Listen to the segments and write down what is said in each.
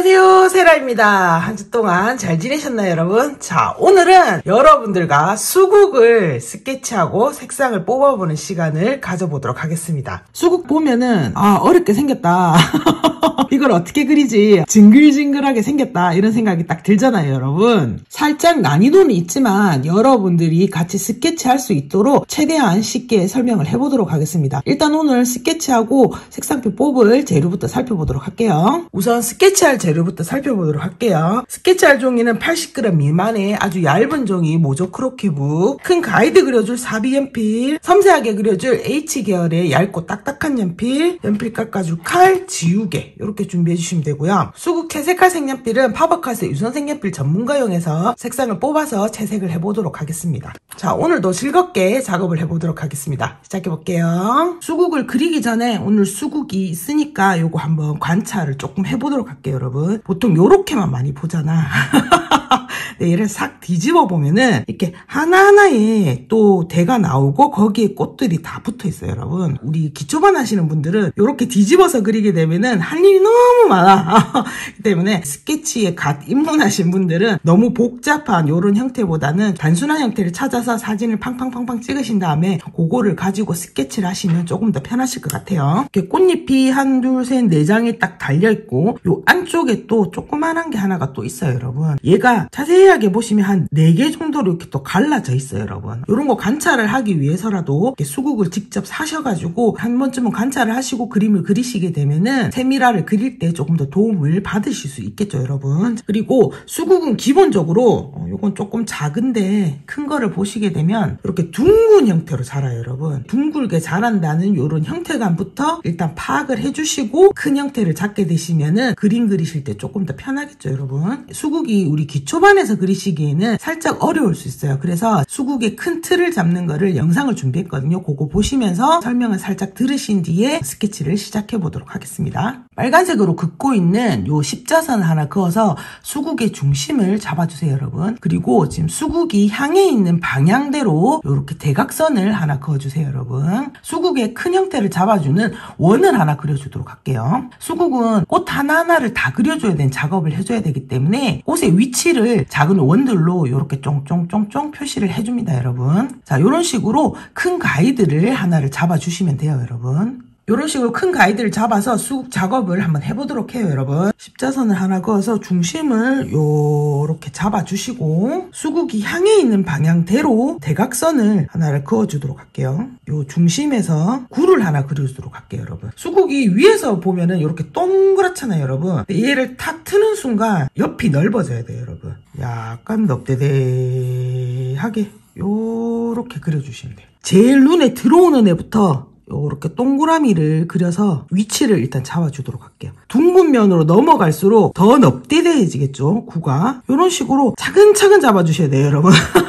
안녕하세요, 세라입니다. 한 주 동안 잘 지내셨나요, 여러분? 자, 오늘은 여러분들과 수국을 스케치하고 색상을 뽑아보는 시간을 가져보도록 하겠습니다. 수국 보면은 어렵게 생겼다. 이걸 어떻게 그리지? 징글징글하게 생겼다. 이런 생각이 딱 들잖아요, 여러분. 살짝 난이도는 있지만 여러분들이 같이 스케치할 수 있도록 최대한 쉽게 설명을 해보도록 하겠습니다. 일단 오늘 스케치하고 색상표 뽑을 재료부터 살펴보도록 할게요. 우선 스케치할 재료부터 살펴보도록 할게요. 스케치할 종이는 80g 미만의 아주 얇은 종이 모조크로키북, 큰 가이드 그려줄 사비 연필, 섬세하게 그려줄 H계열의 얇고 딱딱한 연필, 연필 깎아줄 칼, 지우개 이렇게 준비해 주시면 되고요. 수국 채색할 색연필은 파버카스의 유선 색연필 전문가용에서 색상을 뽑아서 채색을 해보도록 하겠습니다. 자, 오늘도 즐겁게 작업을 해보도록 하겠습니다. 시작해 볼게요. 수국을 그리기 전에 오늘 수국이 있으니까 요거 한번 관찰을 조금 해보도록 할게요, 여러분. 보통 요렇게만 많이 보잖아. 네, 얘를 싹 뒤집어 보면은 이렇게 하나하나에 또 대가 나오고 거기에 꽃들이 다 붙어 있어요, 여러분. 우리 기초반 하시는 분들은 요렇게 뒤집어서 그리게 되면은 할 일이 너무 많아. 때문에 스케치에 갓 입문하신 분들은 너무 복잡한 요런 형태보다는 단순한 형태를 찾아서 사진을 팡팡팡팡 찍으신 다음에 그거를 가지고 스케치를 하시면 조금 더 편하실 것 같아요. 이렇게 꽃잎이 한, 둘, 셋, 네 장이 딱 달려있고 요 안쪽에 또 조그만한 게 하나가 또 있어요, 여러분. 얘가 자세하게 보시면 한 4개 정도로 이렇게 또 갈라져 있어요, 여러분. 이런 거 관찰을 하기 위해서라도 이렇게 수국을 직접 사셔가지고 한 번쯤은 관찰을 하시고 그림을 그리시게 되면은 세미라를 그릴 때 조금 더 도움을 받으실 수 있겠죠, 여러분. 그리고 수국은 기본적으로 요건 조금 작은데 큰 거를 보시게 되면 이렇게 둥근 형태로 자라요, 여러분. 둥글게 자란다는 요런 형태감부터 일단 파악을 해주시고 큰 형태를 잡게 되시면은 그림 그리실 때 조금 더 편하겠죠, 여러분. 수국이 우리 기초반에서 그리시기에는 살짝 어려울 수 있어요. 그래서 수국의 큰 틀을 잡는 거를 영상을 준비했거든요. 그거 보시면서 설명을 살짝 들으신 뒤에 스케치를 시작해 보도록 하겠습니다. 빨간색으로 긋고 있는 요 십자선 하나 그어서 수국의 중심을 잡아주세요, 여러분. 그리고 지금 수국이 향해 있는 방향대로 이렇게 대각선을 하나 그어주세요, 여러분. 수국의 큰 형태를 잡아주는 원을 하나 그려주도록 할게요. 수국은 꽃 하나하나를 다 그려줘야 되는 작업을 해줘야 되기 때문에 꽃의 위치를 작은 원들로 이렇게 쫑쫑쫑쫑 표시를 해줍니다, 여러분. 자, 이런 식으로 큰 가이드를 하나를 잡아주시면 돼요, 여러분. 이런 식으로 큰 가이드를 잡아서 수국 작업을 한번 해보도록 해요, 여러분. 십자선을 하나 그어서 중심을 요렇게 잡아주시고 수국이 향해 있는 방향대로 대각선을 하나를 그어주도록 할게요. 요 중심에서 굴을 하나 그려주도록 할게요, 여러분. 수국이 위에서 보면은 이렇게 동그랗잖아요, 여러분. 얘를 탁 트는 순간 옆이 넓어져야 돼요, 여러분. 약간 넙대대하게 요렇게 그려주시면 돼요. 제일 눈에 들어오는 애부터 이렇게 동그라미를 그려서 위치를 일단 잡아주도록 할게요. 둥근 면으로 넘어갈수록 더 넙대대해지겠죠, 구가. 이런 식으로 차근차근 잡아주셔야 돼요, 여러분.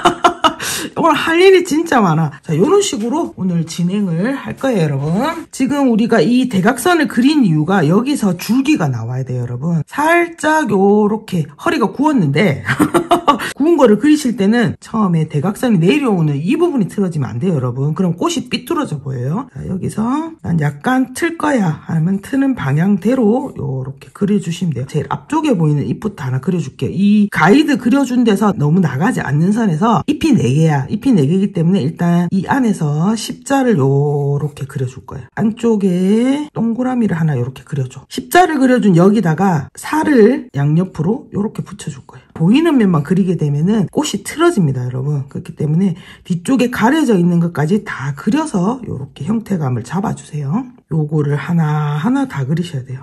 오늘 할 일이 진짜 많아. 자, 이런 식으로 오늘 진행을 할 거예요, 여러분. 지금 우리가 이 대각선을 그린 이유가 여기서 줄기가 나와야 돼요, 여러분. 살짝 요렇게 허리가 구웠는데 구운 거를 그리실 때는 처음에 대각선이 내려오는 이 부분이 틀어지면 안 돼요, 여러분. 그럼 꽃이 삐뚤어져 보여요. 자, 여기서 난 약간 틀 거야 하면 트는 방향대로 요렇게 그려주시면 돼요. 제일 앞쪽에 보이는 잎부터 하나 그려줄게요. 이 가이드 그려준 데서 너무 나가지 않는 선에서 잎이 4개야. 잎이 4개이기 때문에 일단 이 안에서 십자를 요렇게 그려줄 거예요. 안쪽에 동그라미를 하나 요렇게 그려줘. 십자를 그려준 여기다가 살을 양옆으로 요렇게 붙여줄 거예요. 보이는 면만 그리게 되면은 꽃이 틀어집니다, 여러분. 그렇기 때문에 뒤쪽에 가려져 있는 것까지 다 그려서 요렇게 형태감을 잡아주세요. 요거를 하나하나 다 그리셔야 돼요.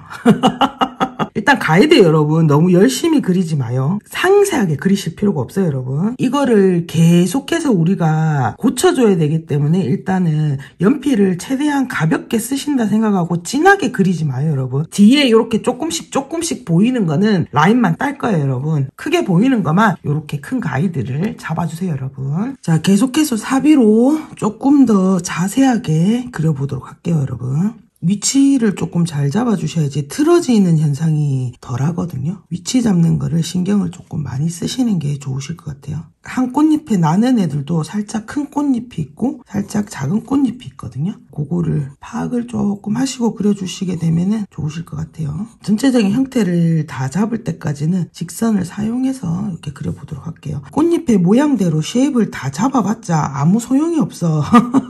일단 가이드 여러분 너무 열심히 그리지 마요. 상세하게 그리실 필요가 없어요, 여러분. 이거를 계속해서 우리가 고쳐줘야 되기 때문에 일단은 연필을 최대한 가볍게 쓰신다 생각하고 진하게 그리지 마요, 여러분. 뒤에 이렇게 조금씩 보이는 거는 라인만 딸 거예요, 여러분. 크게 보이는 것만 이렇게 큰 가이드를 잡아주세요, 여러분. 자, 계속해서 사비로 조금 더 자세하게 그려보도록 할게요, 여러분. 위치를 조금 잘 잡아주셔야지 틀어지는 현상이 덜 하거든요. 위치 잡는 거를 신경을 조금 많이 쓰시는 게 좋으실 것 같아요. 한 꽃잎에 나는 애들도 살짝 큰 꽃잎이 있고 살짝 작은 꽃잎이 있거든요. 그거를 파악을 조금 하시고 그려주시게 되면은 좋으실 것 같아요. 전체적인 형태를 다 잡을 때까지는 직선을 사용해서 이렇게 그려보도록 할게요. 꽃잎의 모양대로 쉐입을 다 잡아봤자 아무 소용이 없어.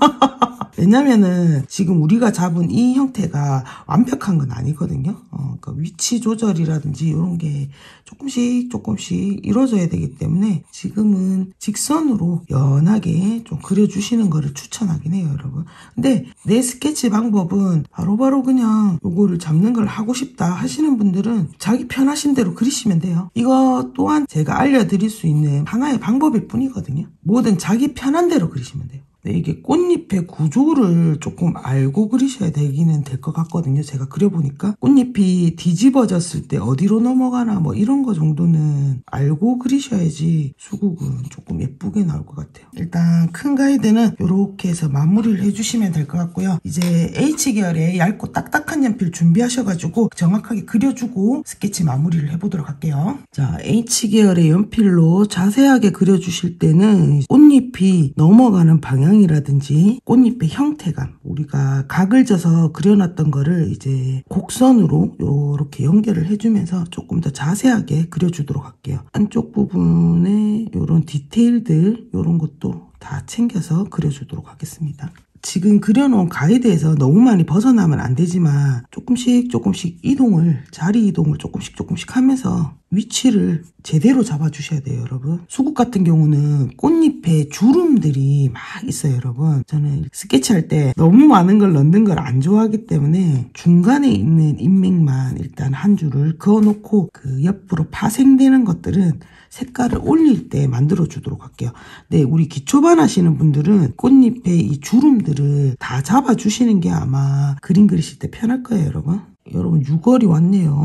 왜냐면은 지금 우리가 잡은 이 형태가 완벽한 건 아니거든요. 그러니까 위치 조절이라든지 이런 게 조금씩 이루어져야 되기 때문에 지금은 직선으로 연하게 좀 그려주시는 거를 추천하긴 해요, 여러분. 근데 내 스케치 방법은 바로바로 그냥 요거를 잡는 걸 하고 싶다 하시는 분들은 자기 편하신 대로 그리시면 돼요. 이거 또한 제가 알려드릴 수 있는 하나의 방법일 뿐이거든요. 뭐든 자기 편한 대로 그리시면 돼요. 네, 이게 꽃잎의 구조를 조금 알고 그리셔야 되기는 될 것 같거든요. 제가 그려보니까 꽃잎이 뒤집어졌을 때 어디로 넘어가나 뭐 이런 거 정도는 알고 그리셔야지 수국은 조금 예쁘게 나올 것 같아요. 일단 큰 가이드는 이렇게 해서 마무리를 해주시면 될 것 같고요. 이제 H계열의 얇고 딱딱한 연필 준비하셔가지고 정확하게 그려주고 스케치 마무리를 해보도록 할게요. 자, H계열의 연필로 자세하게 그려주실 때는 꽃잎이 넘어가는 방향 이라든지 꽃잎의 형태감, 우리가 각을 져서 그려놨던 거를 이제 곡선으로 이렇게 연결을 해주면서 조금 더 자세하게 그려주도록 할게요. 안쪽 부분에 이런 디테일들 이런 것도 다 챙겨서 그려주도록 하겠습니다. 지금 그려놓은 가이드에서 너무 많이 벗어나면 안 되지만 조금씩 자리 이동을 조금씩 하면서 위치를 제대로 잡아주셔야 돼요, 여러분. 수국 같은 경우는 꽃잎에 주름들이 막 있어요, 여러분. 저는 스케치할 때 너무 많은 걸 넣는 걸 안 좋아하기 때문에 중간에 있는 인맥만 일단 한 줄을 그어놓고 그 옆으로 파생되는 것들은 색깔을 올릴 때 만들어 주도록 할게요. 네, 우리 기초반 하시는 분들은 꽃잎의 이 주름들을 다 잡아 주시는 게 아마 그림 그리실 때 편할 거예요, 여러분. 여러분 6월이 왔네요.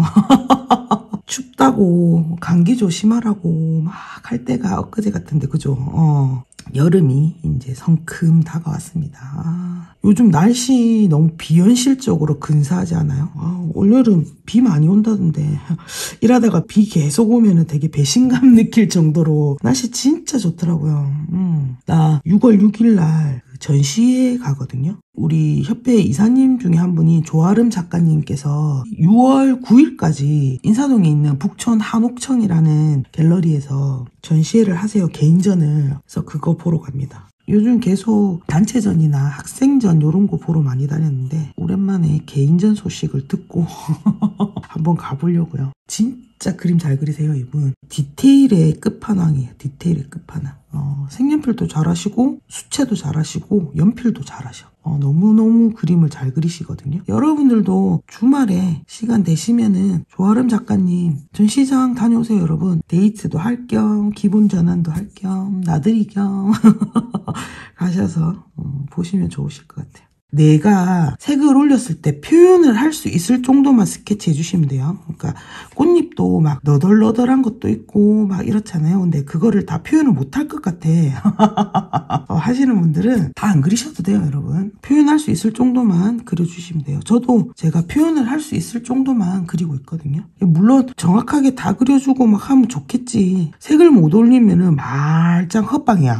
춥다고 감기 조심하라고 막 할 때가 엊그제 같은데 그죠? 여름이 이제 성큼 다가왔습니다. 요즘 날씨 너무 비현실적으로 근사하지 않아요? 올여름 비 많이 온다던데 이러다가 비 계속 오면은 되게 배신감 느낄 정도로 날씨 진짜 좋더라고요. 나 6월 6일 날 전시회 가거든요. 우리 협회 이사님 중에 한 분이 조아름 작가님께서 6월 9일까지 인사동에 있는 북촌 한옥청이라는 갤러리에서 전시회를 하세요. 개인전을. 그래서 그거 보러 갑니다. 요즘 계속 단체전이나 학생전 이런 거 보러 많이 다녔는데 오랜만에 개인전 소식을 듣고 한번 가보려고요. 진짜 그림 잘 그리세요, 이분. 디테일의 끝판왕이에요. 디테일의 끝판왕. 색연필도 잘하시고 수채도 잘하시고 연필도 잘하셔. 너무너무 그림을 잘 그리시거든요. 여러분들도 주말에 시간 되시면은 조아름 작가님 전시장 다녀오세요, 여러분. 데이트도 할 겸 기분 전환도 할 겸 나들이 겸 가셔서 보시면 좋으실 것 같아요. 내가 색을 올렸을 때 표현을 할 수 있을 정도만 스케치 해주시면 돼요. 그러니까 꽃잎도 막 너덜너덜한 것도 있고 막 이렇잖아요. 근데 그거를 다 표현을 못할 것 같아. 하시는 분들은 다 안 그리셔도 돼요, 여러분. 표현할 수 있을 정도만 그려주시면 돼요. 저도 제가 표현을 할 수 있을 정도만 그리고 있거든요. 물론 정확하게 다 그려주고 막 하면 좋겠지. 색을 못 올리면은 말짱 헛방이야.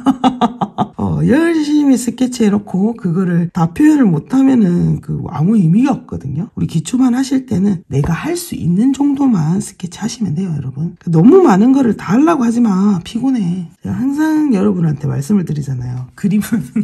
열심히 스케치 해놓고 그거를 다 표현을 못하면은 아무 의미가 없거든요. 우리 기초만 하실 때는 내가 할 수 있는 정도만 스케치 하시면 돼요, 여러분. 너무 많은 거를 다 하려고 하지 마. 피곤해. 제가 항상 여러분한테 말씀을 드리잖아요. 그림은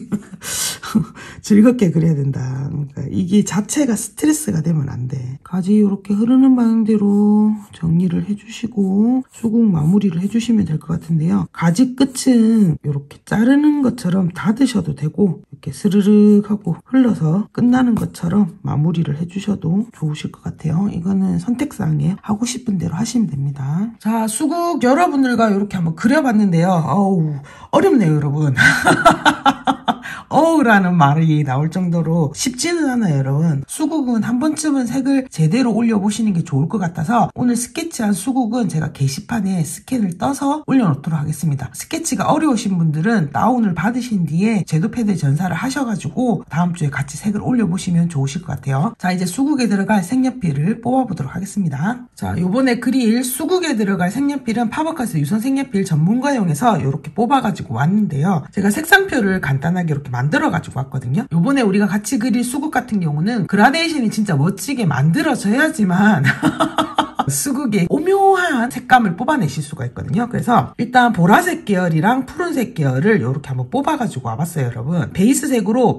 즐겁게 그려야 된다. 그러니까 이게 자체가 스트레스가 되면 안 돼. 가지 이렇게 흐르는 방향대로 정리를 해주시고 수국 마무리를 해주시면 될 것 같은데요. 가지 끝은 이렇게 자르는 것처럼 닫으셔도 되고 이렇게 스르륵 하고 흘러서 끝나는 것처럼 마무리를 해주셔도 좋으실 것 같아요. 이거는 선택사항이에요. 하고 싶은 대로 하시면 됩니다. 자, 수국 여러분들과 이렇게 한번 그려봤는데요. 어렵네요, 여러분. 어우라는 말이 나올 정도로 쉽지는 않아요, 여러분. 수국은 한 번쯤은 색을 제대로 올려보시는 게 좋을 것 같아서 오늘 스케치한 수국은 제가 게시판에 스캔을 떠서 올려놓도록 하겠습니다. 스케치가 어려우신 분들은 다운을 받으신 뒤에 제도 패드 전사를 하셔가지고 다음 주에 같이 색을 올려보시면 좋으실 것 같아요. 자, 이제 수국에 들어갈 색연필을 뽑아보도록 하겠습니다. 자, 요번에 그릴 수국에 들어갈 색연필은 파버카스 유선 색연필 전문가용에서 이렇게 뽑아가지고 왔는데요. 제가 색상표를 간단하게 이렇게 만들어가지고 왔거든요. 요번에 우리가 같이 그릴 수국 같은 경우는 그라데이션이 진짜 멋지게 만들어져야지만 수국의 오묘한 색감을 뽑아내실 수가 있거든요. 그래서 일단 보라색 계열이랑 푸른색 계열을 이렇게 한번 뽑아가지고 와봤어요, 여러분. 베이스색으로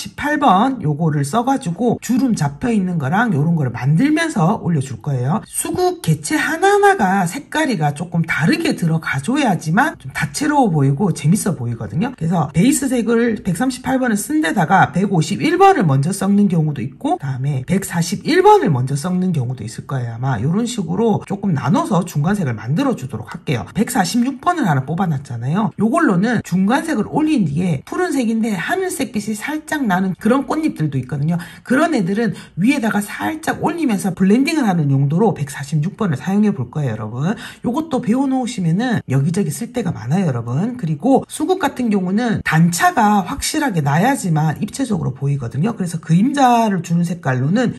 138번 요거를 써가지고 주름 잡혀있는 거랑 요런 거를 만들면서 올려줄 거예요. 수국 개체 하나하나가 색깔이가 조금 다르게 들어가줘야지만 좀 다채로워 보이고 재밌어 보이거든요. 그래서 베이스색을 138번을 쓴 데다가 151번을 먼저 섞는 경우도 있고 다음에 141번을 먼저 섞는 경우도 있을 거예요. 아마 요런 식으로 조금 나눠서 중간색을 만들어 주도록 할게요. 146번을 하나 뽑아놨잖아요. 요걸로는 중간색을 올린 뒤에 푸른색인데 하늘색빛이 살짝 나는 그런 꽃잎들도 있거든요. 그런 애들은 위에다가 살짝 올리면서 블렌딩을 하는 용도로 146번을 사용해 볼 거예요, 여러분. 요것도 배워놓으시면은 여기저기 쓸 데가 많아요, 여러분. 그리고 수국 같은 경우는 단차가 확실하게 나야지만 입체적으로 보이거든요. 그래서 그림자를 주는 색깔로는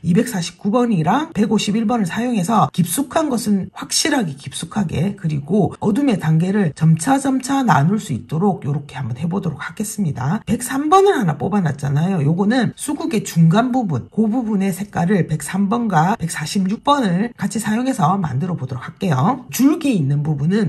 249번이랑 151번을 사용해서 깊숙한 것은 확실하게 깊숙하게, 그리고 어둠의 단계를 점차점차 나눌 수 있도록 이렇게 한번 해보도록 하겠습니다. 103번을 하나 뽑아놨잖아요. 요거는 수국의 중간 부분, 그 부분의 색깔을 103번과 146번을 같이 사용해서 만들어 보도록 할게요. 줄기 있는 부분은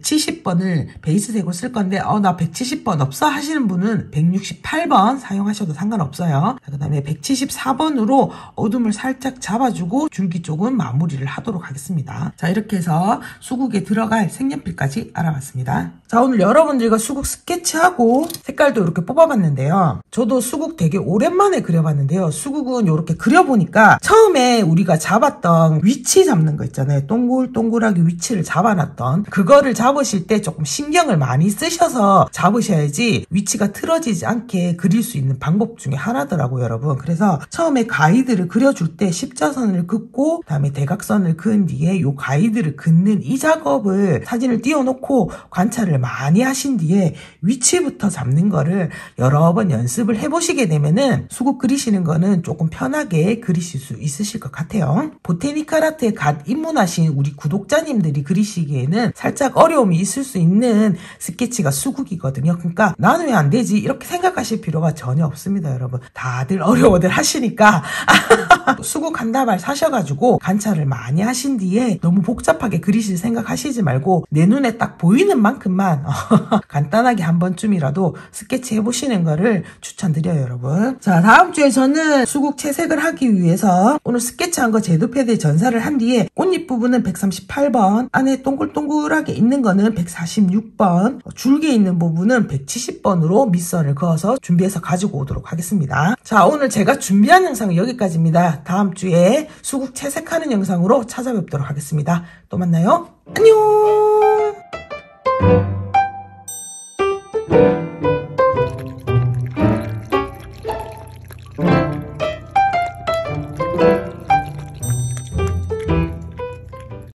170번을 베이스색으로 쓸 건데 나 170번 없어 하시는 분은 168번 사용하셔도 상관없어요. 그 다음에 174번으로 어둠을 살짝 잡아주고 줄기 쪽은 마무리를 하도록 하겠습니다. 자, 이렇게 해서 수국에 들어갈 색연필까지 알아봤습니다. 자, 오늘 여러분들과 수국 스케치하고 색깔도 이렇게 뽑아봤는데요. 저도 수국 되게 오랜만에 그려봤는데요. 수국은 이렇게 그려보니까 처음에 우리가 잡았던 위치 잡는 거 있잖아요. 동글동글하게 위치를 잡아놨던 그거를 잡으실 때 조금 신경을 많이 쓰셔서 잡으셔야지 위치가 틀어지지 않게 그릴 수 있는 방법 중에 하나더라고요, 여러분. 그래서 처음에 가이드를 그려줄 때 십자선을 긋고 그다음에 대각선을 그은 뒤에 이 가이드를 긋는 이 작업을 사진을 띄워놓고 관찰을 많이 하신 뒤에 위치부터 잡는 거를 여러 번 연습을 해보시게 되면은 수국 그리시는 거는 조금 편하게 그리실 수 있으실 것 같아요. 보테니컬 아트에 갓 입문하신 우리 구독자님들이 그리시기에는 살짝 어려움이 있을 수 있는 스케치가 수국이거든요. 그러니까 나는 왜 안 되지? 이렇게 생각하실 필요가 전혀 없습니다, 여러분. 다들 어려워들 하시니까 수국 한 다발 사셔가지고 관찰을 많이 하신 뒤에 너무 복잡하게 그리실 생각하시지 말고 내 눈에 딱 보이는 만큼만 간단하게 한 번쯤이라도 스케치 해보시는 거를 추천드려요, 여러분. 자, 다음 주에 저는 수국 채색을 하기 위해서 오늘 스케치한 거 제도 패드에 전사를 한 뒤에 꽃잎 부분은 138번, 안에 동글동글하게 있는 거는 146번, 줄기에 있는 부분은 170번으로 밑선을 그어서 준비해서 가지고 오도록 하겠습니다. 자, 오늘 제가 준비한 영상은 여기까지입니다. 다음 주에 수국 채색하는 영상으로 찾아뵙도록 하겠습니다. 또 만나요. 안녕.